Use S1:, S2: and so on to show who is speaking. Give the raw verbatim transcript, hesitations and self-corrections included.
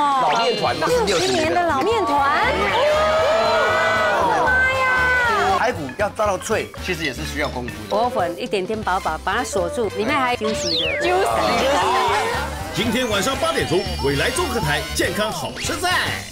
S1: 哦，
S2: 老面团嘛，
S1: 六十年的老面团。妈呀！
S3: 排骨要炸到脆，其实也是需要功夫的。
S1: 裹粉一点点薄薄，把它锁住，里面还有 juicy 的 juicy。
S4: 今天晚上八点钟，未来综合台健康好吃在。